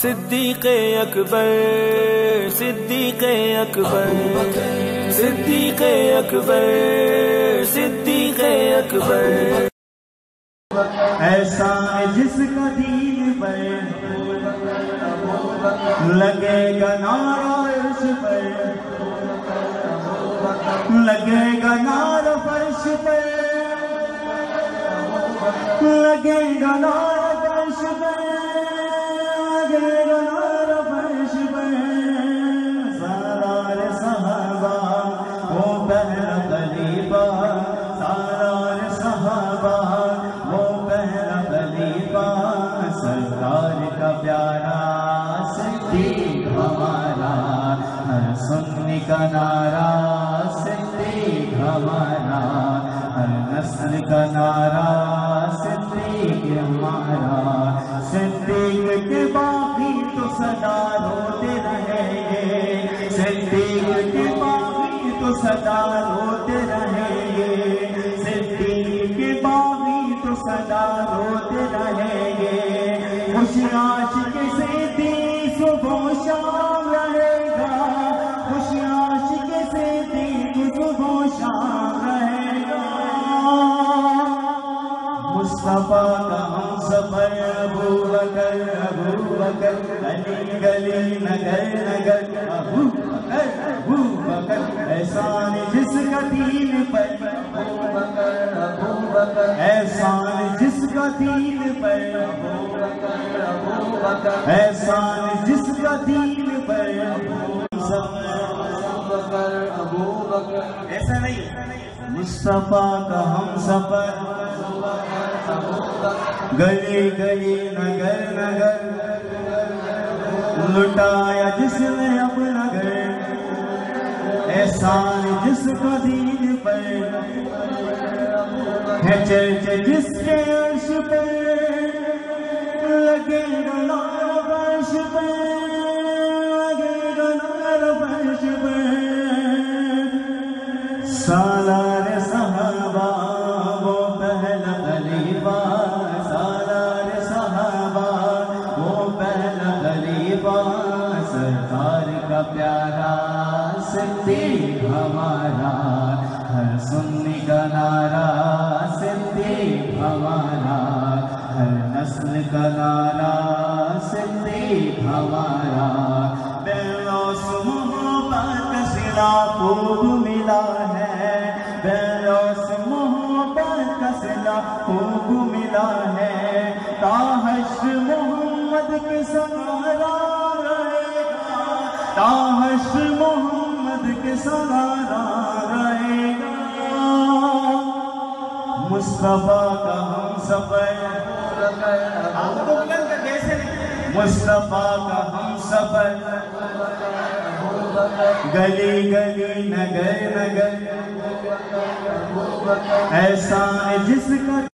صدیق اکبر صدیق اکبر صدیق اکبر صدیق اکبر ایسا ہے جس کا دین پر لگے گا نعرہ عرش پر، لگے گا نعرہ فرش پر، لگے گا نعرہ فرش پر، لگے گا نعرہ فرش پر۔ سالار صحابہ وہ پہلا خلیفہ، سالار صحابہ وہ پہلا خلیفہ، سرکار کا پیارا صدیق ہمارا، ہر سنی کا نعرہ صدیق ہمارا، ہر نسل کا نعرہ صدیق ہمارا۔ صدیق کے باقی تو سدا روتے رہیں گے، صدیق کے باقی تو سدا روتے رہیں گے، صدیق کے باقی تو سدا روتے رہیں گے۔ خوش عاشق صدیق صبح و شام رہے گا، خوش عاشق صدیق صبح و شام رہے گا۔ مصطفیٰ کا ہم سفر ابو بکر، ابو بکر گلی گلی نگر نگر، ابو بکر ابو بکر احسان جس کا دین پر، ابو بکر ابو بکر احسان جس کا دین پر، ابو بکر ابو بکر احسان جس کا دین پر، ابو بکر ابو بکر ایسا نہیں، مصطفیٰ کا ہم سفر گلی گلی نگر نگر، لٹایا جس نے اپنا گھر، احسان جس کا دین پر ہے، چرچے جس کے عرش پر، لگے گا نعرہ فرش پر، لگے گا نعرہ فرش پر۔ سالار صحابہ وہ پہلا خلیفہ، سالار صحابہ وہ پہلا خلیفہ، سرکار کا پیارا صدیق ہمارا، ہر سنی کا نعرہ صدیق ہمارا، ہر نسل کا نعرہ صدیق ہمارا۔ بیلوس محبت کا صلہ خوب ملا ہے، بیلوس محبت کا صلہ خوب ملا ہے، تا حشر محمد کے سہارا رہے گا، تا حشر محمد کے سہارا رہے گا۔ مصطفیٰ کا ہم سفر، آپ کو بلند کر کیسے نہیں، مصطفیٰ کا ہم سفر گلی گلی نگر نگر، احسان جس کا